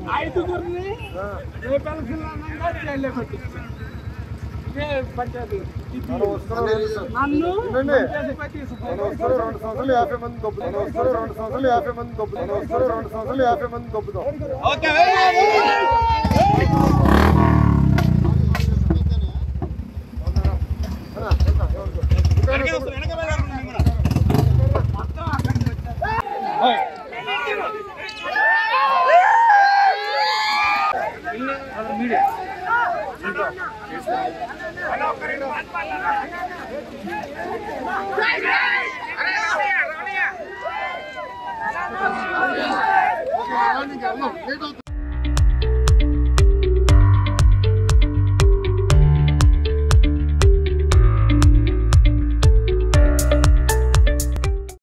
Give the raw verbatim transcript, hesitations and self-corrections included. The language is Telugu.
ఐదుగురిని రేపల పిల్లలంగా జైల్లో పెట్టించారు. ఇదే పంచాయతీ. నన్ను రెండు సంవత్సరాలు యాభై మంది దొబ్బుతాం రెండు సంవత్సరాలు యాభై మంది దొబ్బుతాం రెండు సంవత్సరాలు యాభై మంది దొబ్బుతాం. మీడియా